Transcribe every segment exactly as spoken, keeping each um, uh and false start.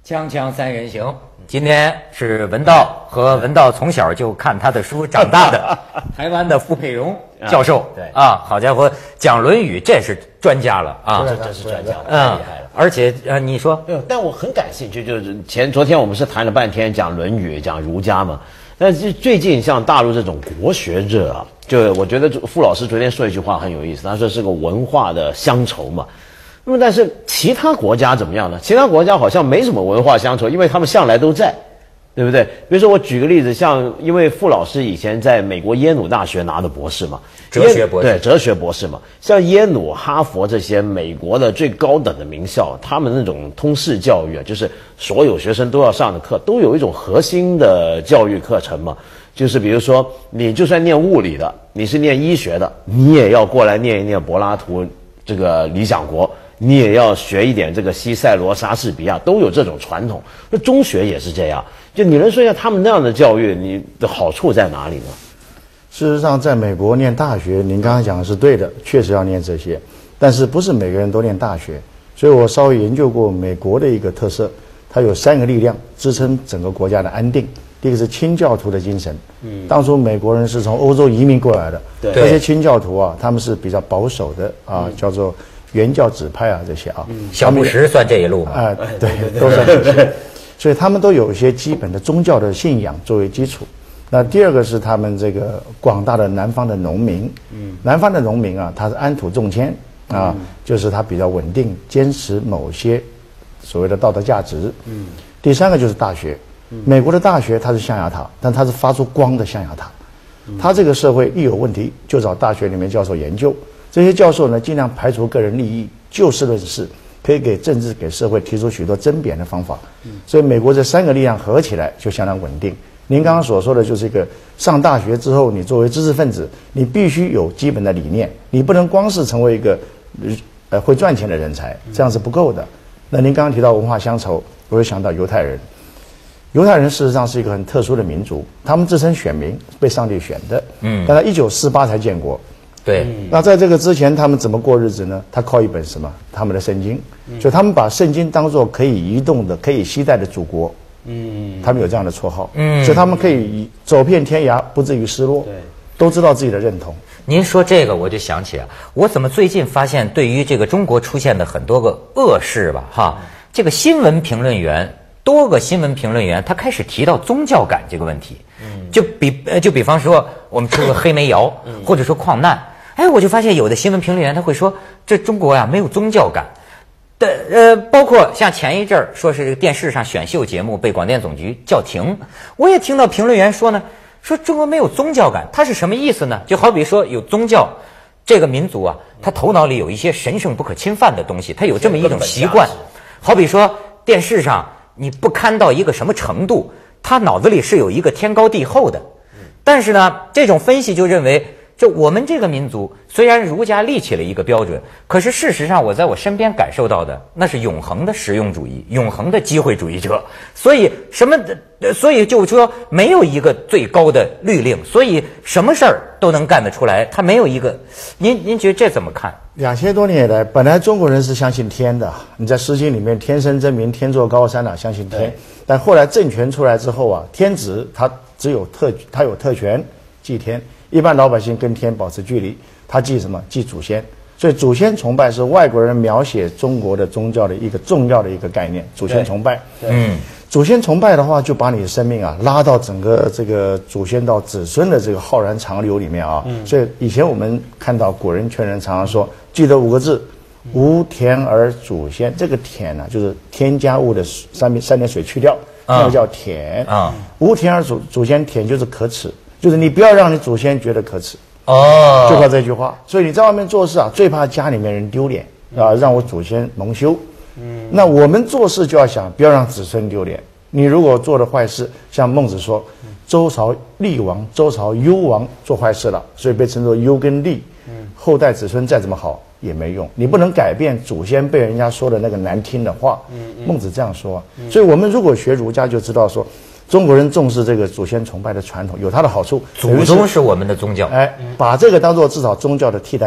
锵锵三人行，今天是文道和文道从小就看他的书长大的台湾的傅佩荣教授。 对啊，好家伙，讲《论语》这是专家了啊， 这真是专家了，太嗯厉害了。 而且呃，你说， 但我很感兴趣，就是前昨天我们是谈了半天讲《论语》，讲儒家嘛。但是最近像大陆这种国学者啊，就我觉得傅老师昨天说一句话很有意思，他说是个文化的乡愁嘛。那么但是其他国家怎么样呢？其他国家好像没什么文化乡愁，因为他们向来都在，对不对？比如说我举个例子，像因为傅老师以前在美国耶鲁大学拿的博士嘛， 哲学博士， 对，哲学博士嘛，像耶鲁、哈佛这些美国的最高等的名校，他们那种通识教育啊，就是所有学生都要上的课，都有一种核心的教育课程嘛。就是比如说，你就算念物理的，你是念医学的，你也要过来念一念柏拉图这个《理想国》。你也要学一点这个西塞罗、莎士比亚，都有这种传统。那中学也是这样，就你能说一下他们那样的教育，你的好处在哪里呢？ 事实上，在美国念大学，您刚刚讲的是对的，确实要念这些，但是不是每个人都念大学。所以我稍微研究过美国的一个特色，它有三个力量支撑整个国家的安定。第一个是清教徒的精神，嗯，当初美国人是从欧洲移民过来的，对，这些清教徒啊，他们是比较保守的啊，嗯、叫做原教旨派啊，这些啊， 嗯、小布什算这一路吗？ 啊、呃，对，都算这些。所以他们都有一些基本的宗教的信仰作为基础。那第二个是他们这个广大的南方的农民，嗯，南方的农民啊，他是安土重迁啊，嗯、就是他比较稳定，坚持某些所谓的道德价值。嗯，第三个就是大学，嗯、美国的大学它是象牙塔，但它是发出光的象牙塔。嗯、它这个社会一有问题，就找大学里面教授研究。这些教授呢，尽量排除个人利益，就事论事，可以给政治、给社会提出许多争辩的方法。嗯、所以美国这三个力量合起来就相当稳定。您刚刚所说的就是一个上大学之后，你作为知识分子，你必须有基本的理念，你不能光是成为一个呃会赚钱的人才，这样是不够的。那您刚刚提到文化乡愁，我又想到犹太人。犹太人事实上是一个很特殊的民族，他们自称选民，被上帝选的。嗯，但他一九四八才建国。 对， 那在这个之前，他们怎么过日子呢？他靠一本什么？他们的圣经，嗯、就他们把圣经当作可以移动的、可以携带的祖国。嗯，他们有这样的绰号。嗯，所以他们可以走遍天涯，不至于失落。对，都知道自己的认同。 您说这个，我就想起啊，我怎么最近发现，对于这个中国出现的很多个恶事吧，哈，嗯、这个新闻评论员，多个新闻评论员，他开始提到宗教感这个问题。嗯，就比呃，就比方说，我们出个黑煤窑，嗯、或者说矿难。哎，我就发现有的新闻评论员他会说，这中国呀没有宗教感的，呃，包括像前一阵儿说是这个电视上选秀节目被广电总局叫停，我也听到评论员说呢，说中国没有宗教感，它是什么意思呢？就好比说有宗教，这个民族啊，他头脑里有一些神圣不可侵犯的东西，他有这么一种习惯，好比说电视上你不堪到一个什么程度，他脑子里是有一个天高地厚的，但是呢，这种分析就认为。就我们这个民族，虽然儒家立起了一个标准，可是事实上我在我身边感受到的，那是永恒的实用主义，永恒的机会主义者。所以什么的，所以就说没有一个最高的律令，所以什么事儿都能干得出来。他没有一个，您您觉得这怎么看？ 两千多年以来，本来中国人是相信天的。你在《诗经》里面，天生真名，天作高山啊，相信天。但后来政权出来之后啊，天子他只有特他有特权祭天。一般老百姓跟天保持距离，他祭什么？祭祖先。所以祖先崇拜是外国人描写中国的宗教的一个重要的一个概念。祖先崇拜，嗯，祖先崇拜的话，就把你的生命啊拉到整个这个祖先到子孙的这个浩然长流里面啊。嗯、所以以前我们看到古人劝人常常说，记得五个字：无田而祖先。这个田呢、啊，就是添加物的三点三点水去掉，那个叫田啊。无田而祖祖先，田就是可耻。就是你不要让你祖先觉得可耻哦，就靠这句话。所以你在外面做事啊，最怕家里面人丢脸啊，让我祖先蒙羞。嗯，那我们做事就要想，不要让子孙丢脸。你如果做的坏事，像孟子说，周朝厉王、周朝幽王做坏事了，所以被称作幽跟厉。嗯，后代子孙再怎么好也没用，你不能改变祖先被人家说的那个难听的话。嗯，孟子这样说。所以我们如果学儒家，就知道说。中国人重视这个祖先崇拜的传统，有它的好处。 祖宗是我们的宗教， 哎，把这个当做至少宗教的替代品，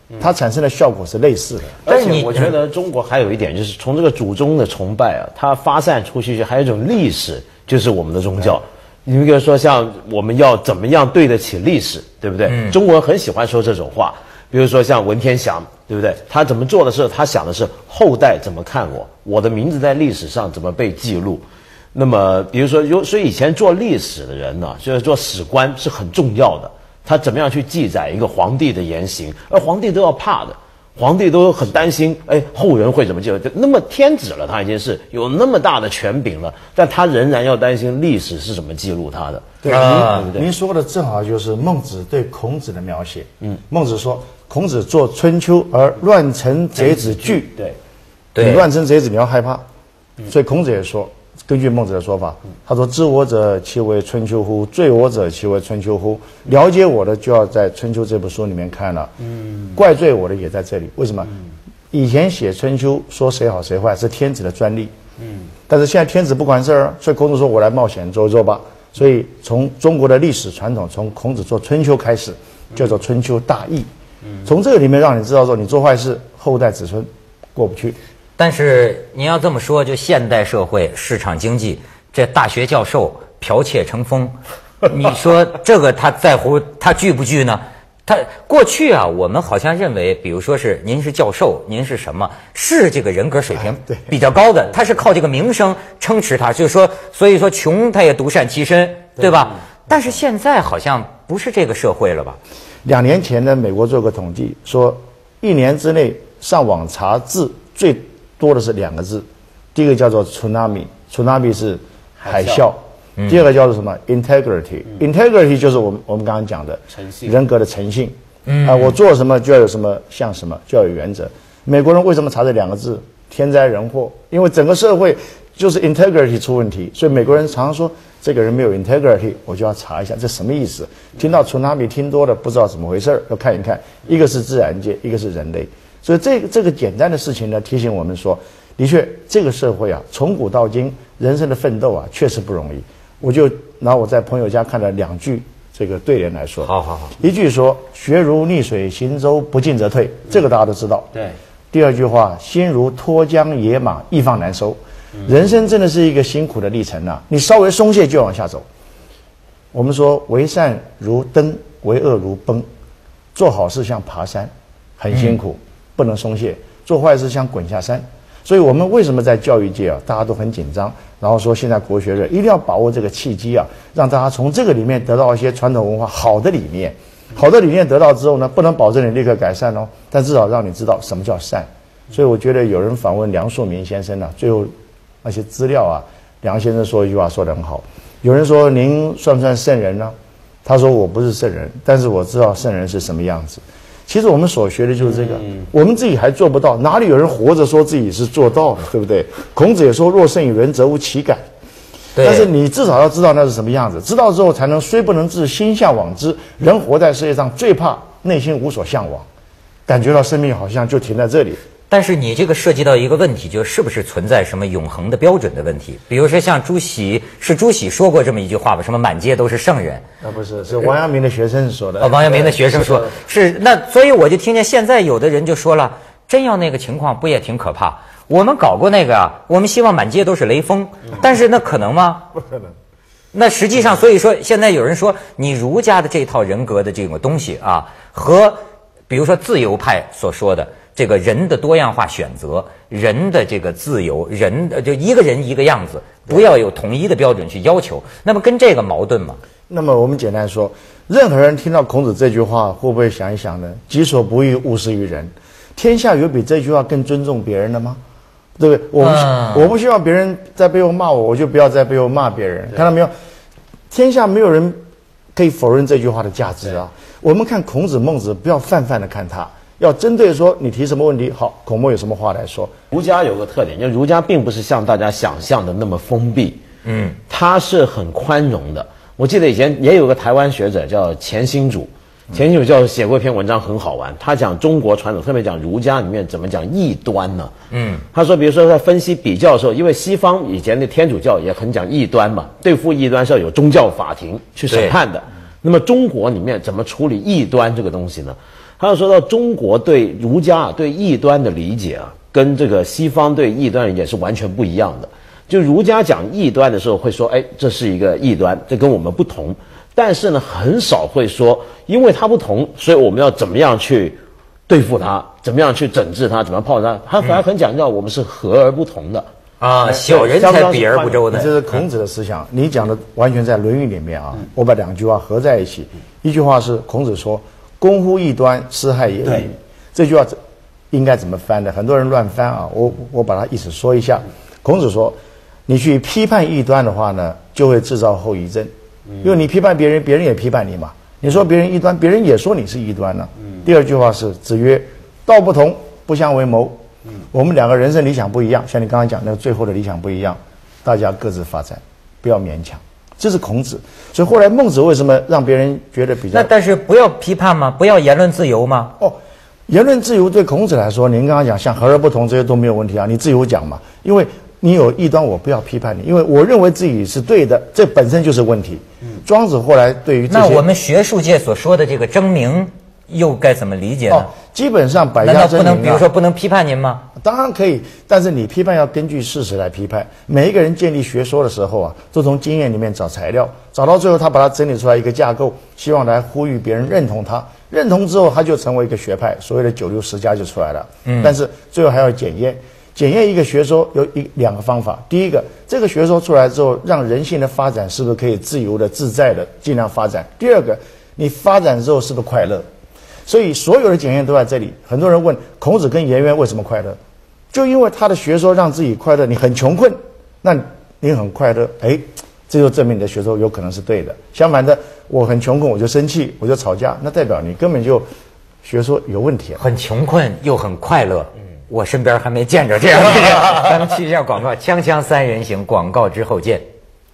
它产生的效果是类似的。 而且我觉得中国还有一点就是从这个祖宗的崇拜啊，它发散出去还有一种历史，就是我们的宗教。你比如说像我们要怎么样对得起历史，对不对？嗯、中国人很喜欢说这种话。比如说像文天祥，对不对？他怎么做的时候，他想的是后代怎么看我，我的名字在历史上怎么被记录。那么，比如说，有所以以前做历史的人呢，就是做史官是很重要的。他怎么样去记载一个皇帝的言行，而皇帝都要怕的，皇帝都很担心，哎，后人会怎么记录？那么天子了，他已经是有那么大的权柄了，但他仍然要担心历史是怎么记录他的。 对，啊、您您说的正好就是孟子对孔子的描写。嗯，孟子说。孔子做春秋而乱臣贼子惧， 对， 对，你乱臣贼子你要害怕，所以孔子也说，根据孟子的说法，他说：“知我者，其为春秋乎？罪我者，其为春秋乎？”了解我的就要在《春秋》这部书里面看了，嗯，怪罪我的也在这里。为什么？以前写《春秋》说谁好谁坏是天子的专利，嗯，但是现在天子不管事儿，所以孔子说：“我来冒险做一做吧。”所以从中国的历史传统，从孔子做《春秋》开始，叫做《春秋大义》。从这个里面让你知道说，你做坏事，后代子孙过不去。 但是你要这么说，就现代社会市场经济，这大学教授剽窃成风，你说这个他在乎他惧不惧呢？他过去啊，我们好像认为，比如说是您是教授，您是什么，是这个人格水平比较高的，他是靠这个名声撑持他，就是说，所以说穷他也独善其身，对吧？但是现在好像不是这个社会了吧？ 两年前呢，美国做个统计，说一年之内上网查字最多的是两个字，第一个叫做 tsunami，tsunami 是海啸，嗯、第二个叫做什么 integrity，integrity、嗯、就是我们我们刚刚讲的人格的诚信。嗯啊、呃，我做什么就要有什么像什么，就要有原则。美国人为什么查这两个字？天灾人祸，因为整个社会就是 integrity 出问题，所以美国人常常说这个人没有 integrity， 我就要查一下这什么意思。听到 tsunami 听多了不知道怎么回事，要看一看，一个是自然界，一个是人类。所以这个这个简单的事情呢，提醒我们说，的确这个社会啊，从古到今人生的奋斗啊，确实不容易。我就拿我在朋友家看了两句这个对联来说。 好好好。 一句说学如逆水行舟，不进则退，这个大家都知道。 对。 第二句话，心如脱缰野马，一放难收。人生真的是一个辛苦的历程啊，你稍微松懈就往下走。我们说为善如登，为恶如崩。做好事像爬山，很辛苦，嗯、不能松懈；做坏事像滚下山。所以我们为什么在教育界啊，大家都很紧张，然后说现在国学热，一定要把握这个契机啊，让大家从这个里面得到一些传统文化好的理念。好的理念得到之后呢，不能保证你立刻改善哦，但至少让你知道什么叫善。所以我觉得有人访问梁漱溟先生呢、啊，最后那些资料啊，梁先生说一句话说得很好。有人说您算不算圣人呢？他说我不是圣人，但是我知道圣人是什么样子。其实我们所学的就是这个，嗯、我们自己还做不到，哪里有人活着说自己是做到的，对不对？孔子也说若圣与人，则无其感。但是你至少要知道那是什么样子，知道之后才能虽不能至，心向往之。人活在世界上最怕内心无所向往，感觉到生命好像就停在这里。 但是你这个涉及到一个问题，就是不是存在什么永恒的标准的问题？比如说像朱熹，是朱熹说过这么一句话吧？什么满街都是圣人？ 啊，不是，是王阳明的学生说的。 啊，王阳明的学生说，是那，所以我就听见现在有的人就说了，真要那个情况，不也挺可怕？我们搞过那个啊，我们希望满街都是雷锋，但是那可能吗？ 不可能。 那实际上，所以说现在有人说，你儒家的这套人格的这种东西啊，和比如说自由派所说的这个人的多样化选择，人的这个自由，人的就一个人一个样子，不要有统一的标准去要求。那么跟这个矛盾吗？ 那么我们简单说，任何人听到孔子这句话，会不会想一想呢？己所不欲，勿施于人。天下有比这句话更尊重别人的吗？对不对？我不、嗯、我不希望别人在背后骂我，我就不要在背后骂别人。看到没有？天下没有人可以否认这句话的价值啊！我们看孔子、孟子，不要泛泛的看他，要针对说你提什么问题，好，孔孟有什么话来说。 儒家有个特点，就儒家并不是像大家想象的那么封闭，嗯，它是很宽容的。我记得以前也有个台湾学者叫钱新主。钱新主教写过一篇文章很好玩，他讲中国传统，特别讲儒家里面怎么讲异端呢？嗯，他说，比如说在分析比较的时候，因为西方以前的天主教也很讲异端嘛，对付异端是要有宗教法庭去审判的。那么中国里面怎么处理异端这个东西呢？ 他就说到中国对儒家对异端的理解啊，跟这个西方对异端理解是完全不一样的。就儒家讲异端的时候会说，哎，这是一个异端，这跟我们不同。但是呢，很少会说，因为它不同，所以我们要怎么样去对付它，怎么样去整治它，怎么样炮它。他反而很讲究我们是和而不同的。 啊，小人才比而不周的， 这是孔子的思想。你讲的完全在《论语》里面啊。我把两句话合在一起，一句话是孔子说：“攻乎异端，斯害也已。”这句话应该怎么翻的？很多人乱翻啊。我我把它意思说一下。孔子说：“你去批判异端的话呢，就会制造后遗症，因为你批判别人，别人也批判你嘛。你说别人异端，别人也说你是异端呢。”第二句话是子曰：“道不同，不相为谋。”我们两个人生理想不一样，像你刚刚讲那个最后的理想不一样，大家各自发展，不要勉强。这是孔子，所以后来孟子为什么让别人觉得比较？ 那但是不要批判吗？不要言论自由吗？ 哦，言论自由对孔子来说，您刚刚讲像和而不同这些都没有问题啊，你自由讲嘛，因为你有异端，我不要批判你，因为我认为自己是对的，这本身就是问题。嗯，庄子后来对于这些， 那我们学术界所说的这个争鸣，又该怎么理解呢？ 哦，基本上百难家争鸣、啊、 道不能，比如说不能批判您吗？ 当然可以，但是你批判要根据事实来批判。每一个人建立学说的时候啊，都从经验里面找材料，找到最后他把它整理出来一个架构，希望来呼吁别人认同他。认同之后，他就成为一个学派，所谓的九六十家就出来了。嗯，但是最后还要检验，检验一个学说有一两个方法。第一个，这个学说出来之后，让人性的发展是不是可以自由的、自在的尽量发展？第二个，你发展之后是不是快乐？所以所有的检验都在这里。很多人问孔子跟颜渊为什么快乐，就因为他的学说让自己快乐。你很穷困，那你很快乐，哎，这就证明你的学说有可能是对的。相反的，我很穷困，我就生气，我就吵架，那代表你根本就学说有问题。 很穷困又很快乐，嗯，我身边还没见着这样的人。咱们去一下广告，锵锵三人行，广告之后见。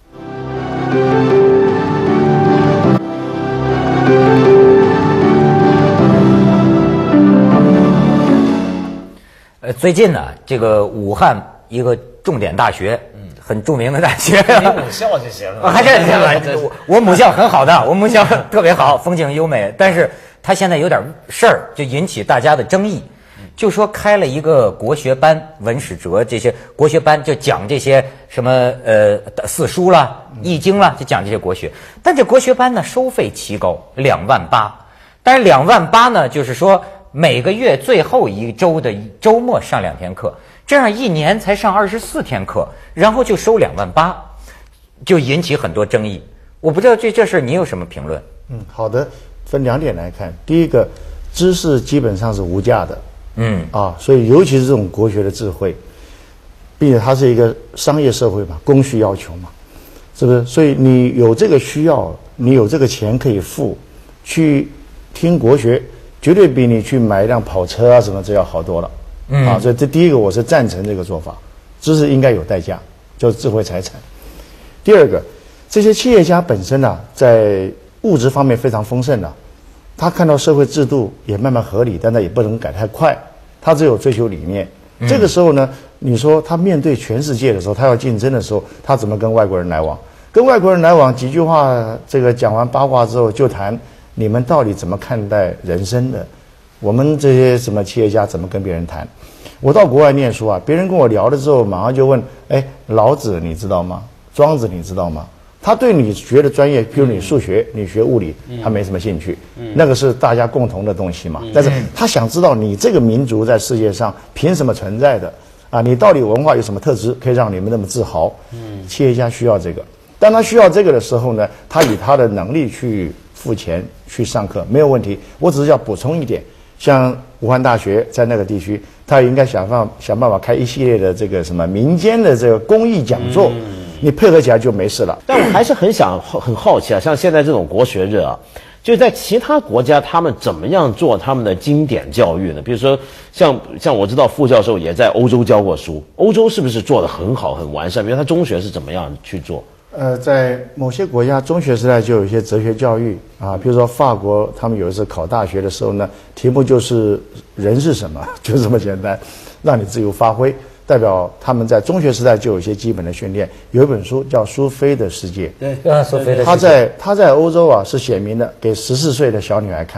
呃，最近呢，这个武汉一个重点大学，嗯，很著名的大学， 你母校就行了， 还是我我母校很好的，我母校特别好，风景优美，但是他现在有点事儿，就引起大家的争议，就说开了一个国学班，文史哲这些国学班，就讲这些什么呃四书啦、易经啦，就讲这些国学，但这国学班呢收费奇高，两万八，但是两万八呢，就是说。每个月最后一周的周末上两天课，这样一年才上二十四天课，然后就收两万八，就引起很多争议。我不知道这这事你有什么评论？ 嗯，好的，分两点来看。第一个，知识基本上是无价的，嗯啊，所以尤其是这种国学的智慧，并且它是一个商业社会嘛，供需要求嘛，是不是？所以你有这个需要，你有这个钱可以付，去听国学。绝对比你去买一辆跑车啊什么这要好多了，嗯啊，所以这第一个我是赞成这个做法，知识应该有代价，就是智慧财产。第二个，这些企业家本身呢、啊，在物质方面非常丰盛的、啊，他看到社会制度也慢慢合理，但他也不能改太快，他只有追求理念。嗯、这个时候呢，你说他面对全世界的时候，他要竞争的时候，他怎么跟外国人来往？跟外国人来往几句话，这个讲完八卦之后就谈。你们到底怎么看待人生的？我们这些什么企业家怎么跟别人谈？我到国外念书啊，别人跟我聊了之后，马上就问：哎，老子你知道吗？庄子你知道吗？他对你学的专业，譬如你数学、你学物理，他没什么兴趣。那个是大家共同的东西嘛。但是他想知道你这个民族在世界上凭什么存在的啊？你到底文化有什么特质可以让你们那么自豪？企业家需要这个。当他需要这个的时候呢，他以他的能力去。付钱去上课没有问题，我只是要补充一点，像武汉大学在那个地区，他应该想办法想办法开一系列的这个什么民间的这个公益讲座，嗯、你配合起来就没事了。 但我还是很想很好奇啊，像现在这种国学日啊，就在其他国家他们怎么样做他们的经典教育呢？比如说像像我知道副教授也在欧洲教过书，欧洲是不是做得很好很完善？比如他中学是怎么样去做？ 呃，在某些国家，中学时代就有一些哲学教育啊，比如说法国，他们有一次考大学的时候呢，题目就是人是什么，就这么简单，让你自由发挥。代表他们在中学时代就有一些基本的训练。有一本书叫《苏菲的世界》， 对，啊，苏菲的世界。 他在他在欧洲啊是写明的，给十四岁的小女孩看的。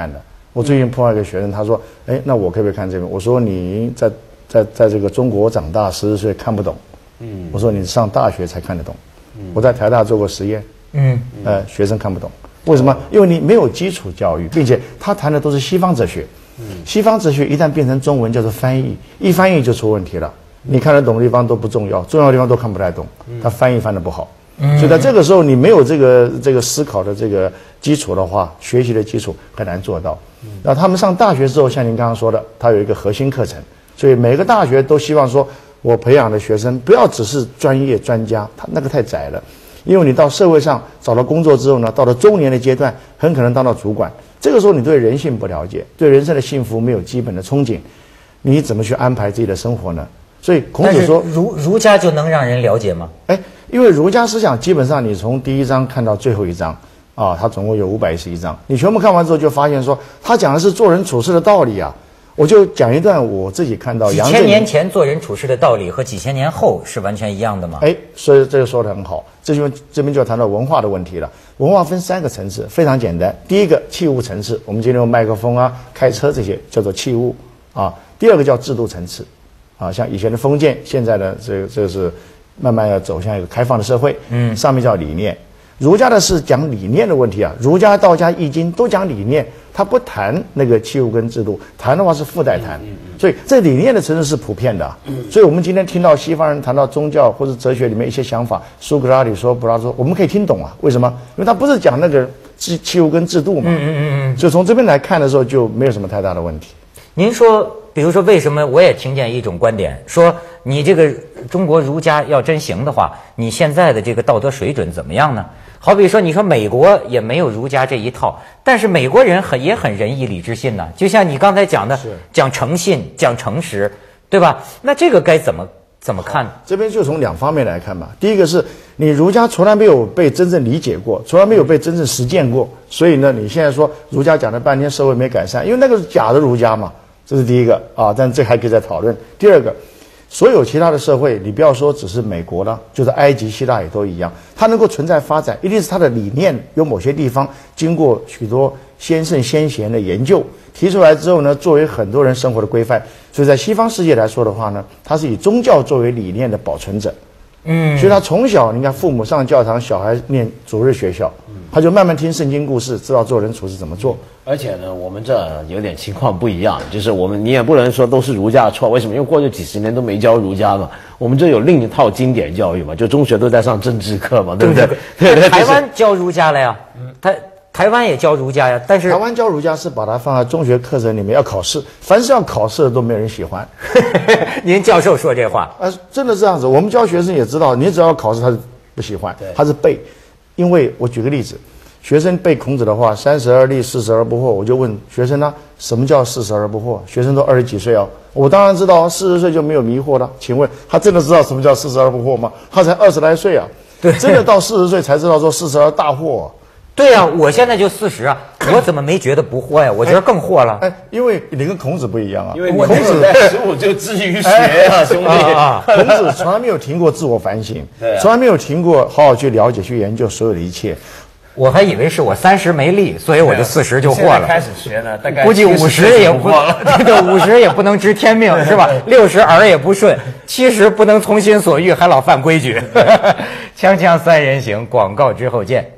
我最近碰到一个学生，他说：“哎，那我可不可以看这本？”我说：“你在在在这个中国长大，十岁看不懂。”嗯，我说：“你上大学才看得懂。”嗯，我在台大做过实验。嗯，呃，学生看不懂，为什么？因为你没有基础教育，并且他谈的都是西方哲学。嗯，西方哲学一旦变成中文，叫做翻译，一翻译就出问题了。你看得懂的地方都不重要，重要的地方都看不太懂，他翻译翻得不好。所以在这个时候，你没有这个这个思考的这个基础的话，学习的基础很难做到。那他们上大学之后，像您刚刚说的，他有一个核心课程，所以每个大学都希望说，我培养的学生不要只是专业专家，他那个太窄了。因为你到社会上找到工作之后呢，到了中年的阶段，很可能当到主管。这个时候你对人性不了解，对人生的幸福没有基本的憧憬，你怎么去安排自己的生活呢？所以孔子说， 儒儒家就能让人了解吗？ 哎，因为儒家思想基本上你从第一章看到最后一章啊，它总共有五百一十一章，你全部看完之后就发现说，他讲的是做人处事的道理啊。我就讲一段我自己看到几千年前做人处事的道理和几千年后是完全一样的吗？ 哎，所以这个说得很好，这就这边就要谈到文化的问题了。文化分三个层次，非常简单。第一个器物层次，我们今天用麦克风啊、开车这些叫做器物啊。第二个叫制度层次，啊，像以前的封建，现在的这个这个是慢慢要走向一个开放的社会。嗯，上面叫理念。儒家的是讲理念的问题啊，儒家、道家、易经都讲理念，他不谈那个器物跟制度，谈的话是附带谈，所以这理念的层次是普遍的。所以我们今天听到西方人谈到宗教或者哲学里面一些想法，苏格拉底说、柏拉图说，我们可以听懂啊，为什么？因为他不是讲那个器器物跟制度嘛。嗯嗯嗯。所以从这边来看的时候，就没有什么太大的问题。 您说，比如说，为什么我也听见一种观点，说你这个中国儒家要真行的话，你现在的这个道德水准怎么样呢？好比说，你说美国也没有儒家这一套，但是美国人很也很仁义礼智信呢。就像你刚才讲的，讲诚信，讲诚实，对吧？那这个该怎么怎么看？ 这边就从两方面来看吧。第一个是你儒家从来没有被真正理解过，从来没有被真正实践过，所以呢，你现在说儒家讲了半天社会没改善，因为那个是假的儒家嘛，这是第一个啊。但这还可以再讨论。第二个。所有其他的社会，你不要说只是美国了，就是埃及、希腊也都一样，它能够存在发展，一定是它的理念有某些地方经过许多先圣先贤的研究提出来之后呢，作为很多人生活的规范。所以在西方世界来说的话呢，它是以宗教作为理念的保存者。嗯，所以他从小，你看父母上教堂，小孩念主日学校，他就慢慢听圣经故事，知道做人处事怎么做。 而且呢，我们这有点情况不一样，就是我们你也不能说都是儒家的错，为什么？因为过去几十年都没教儒家嘛。我们这有另一套经典教育嘛，就中学都在上政治课嘛，对不对？ 对对。台湾教儒家了呀，嗯，台台湾也教儒家呀，但是台湾教儒家是把它放在中学课程里面要考试，凡是要考试的都没人喜欢。 您教授说这话， 啊，真的这样子。我们教学生也知道，你只要考试他是不喜欢，他是背。因为我举个例子。学生背孔子的话，三十而立，四十而不惑。我就问学生呢、啊，什么叫四十而不惑？学生都二十几岁哦，我当然知道，四十岁就没有迷惑了。请问他真的知道什么叫四十而不惑吗？他才二十来岁啊，对，真的到四十岁才知道说四十而大惑、啊。 对呀、啊，我现在就四十啊，我怎么没觉得不惑呀？我觉得更惑了。 哎，因为你跟孔子不一样啊， 因为孔子十五就至于学啊，兄弟啊，孔子从来没有停过自我反省，从来没有停过好好去了解、去研究所有的一切。 我还以为是我三十没力，所以我就四十就惑了。 开始学呢，大概估计五十也不，对，五十也不能知天命是吧？六十耳也不顺，七十不能从心所欲，还老犯规矩。锵锵三人行，广告之后见。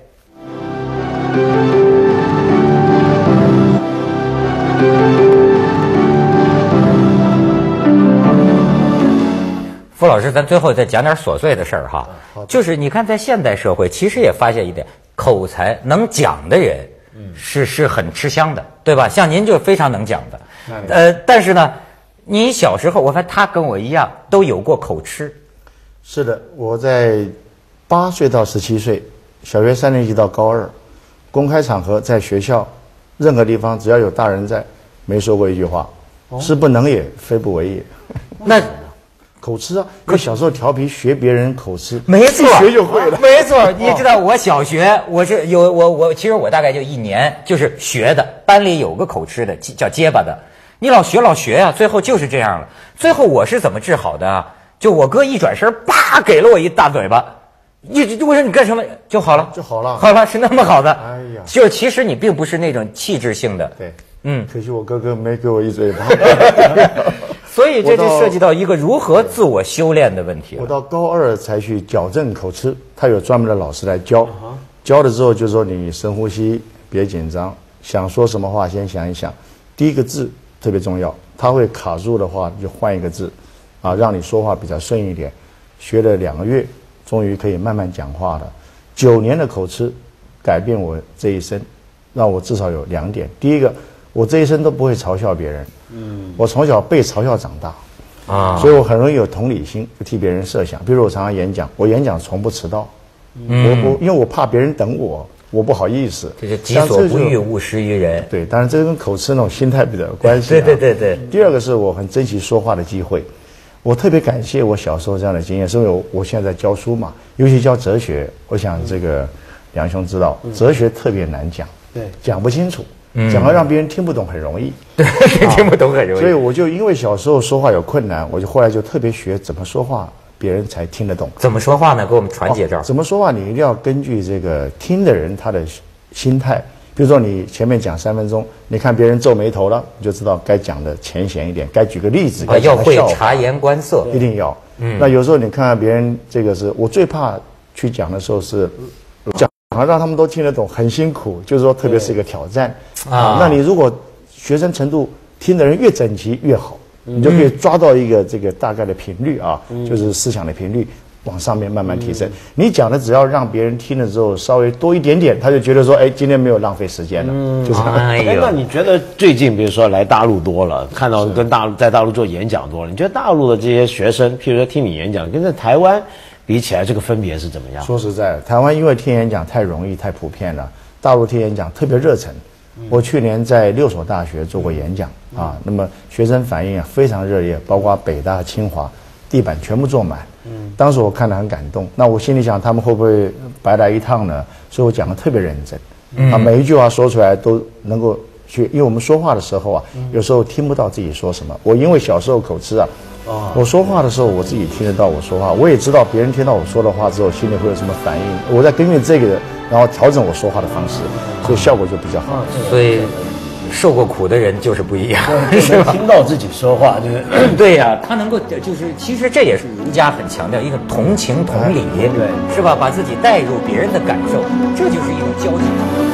傅老师，咱最后再讲点琐碎的事儿哈，就是你看，在现代社会，其实也发现一点，口才能讲的人，是是很吃香的，对吧？像您就非常能讲的，呃，但是呢，你小时候，我发现他跟我一样都有过口吃。 是的，我在八岁到十七岁，小学三年级到高二，公开场合在学校，任何地方只要有大人在，没说过一句话，哦、是不能也，非不为也。 那。 口吃啊！可小时候调皮学别人口吃， 没错， 一学就会了。 没错，你知道我小学我是有我我其实我大概就一年就是学的，班里有个口吃的叫结巴的，你老学老学呀、啊，最后就是这样了。最后我是怎么治好的啊？就我哥一转身，叭给了我一大嘴巴，一直我说你干什么就好了， 就好了， 好了是那么好的。 哎呀， 就是其实你并不是那种气质性的， 对， 嗯，可惜我哥哥没给我一嘴巴。 所以这就涉及到一个如何自我修炼的问题了。 我到高二才去矫正口吃，他有专门的老师来教，教了之后就说你深呼吸，别紧张，想说什么话先想一想，第一个字特别重要，他会卡住的话就换一个字，啊，让你说话比较顺一点。学了两个月，终于可以慢慢讲话了。九年的口吃，改变我这一生，让我至少有两点。第一个，我这一生都不会嘲笑别人。嗯，我从小被嘲笑长大，啊，所以我很容易有同理心，就替别人设想。比如我常常演讲，我演讲从不迟到，嗯、我我因为我怕别人等我，我不好意思。 这就己所不欲，勿施于人。 对，当然这跟口吃那种心态比较有关系、 对啊。 对对对。 第二个是我很珍惜说话的机会，我特别感谢我小时候这样的经验，是因为我我现在在教书嘛，尤其教哲学，我想这个梁兄知道，哲学特别难讲，对，讲不清楚。讲了让别人听不懂很容易， 对，听不懂很容易。 所以我就因为小时候说话有困难，我就后来就特别学怎么说话，别人才听得懂。 怎么说话呢？给我们传介绍、哦。 怎么说话？你一定要根据这个听的人他的心态。比如说你前面讲三分钟，你看别人皱眉头了，你就知道该讲的浅显一点，该举个例子。 啊，要会察言观色， 一定要。嗯。那有时候你看看别人这个是我最怕去讲的时候是讲。让他们都听得懂很辛苦，就是说特别是一个挑战啊。那你如果学生程度听的人越整齐越好，你就可以抓到一个这个大概的频率啊，嗯、就是思想的频率往上面慢慢提升。嗯、你讲的只要让别人听了之后稍微多一点点，他就觉得说，哎，今天没有浪费时间了。嗯，就是。 哎，那你觉得最近比如说来大陆多了，看到跟大陆在大陆做演讲多了，你觉得大陆的这些学生，譬如说听你演讲，跟在台湾比起来，这个分别是怎么样？ 说实在，台湾因为听演讲太容易、太普遍了，大陆听演讲特别热忱。嗯、我去年在六所大学做过演讲、嗯、啊，那么学生反应啊非常热烈，包括北大、清华，地板全部坐满。嗯，当时我看得很感动。那我心里想，他们会不会白来一趟呢？所以我讲得特别认真。嗯，啊，每一句话说出来都能够去，因为我们说话的时候啊，嗯、有时候听不到自己说什么。我因为小时候口吃啊。哦、我说话的时候，我自己听得到我说话，我也知道别人听到我说的话之后，心里会有什么反应。我在根据这个，然后调整我说话的方式，所以效果就比较好。 所以，受过苦的人就是不一样， 是吧？听到自己说话，就是对呀、啊，他能够就是，其实这也是儒家很强调一个同情同理，对，是吧？把自己带入别人的感受，这就是一种交际。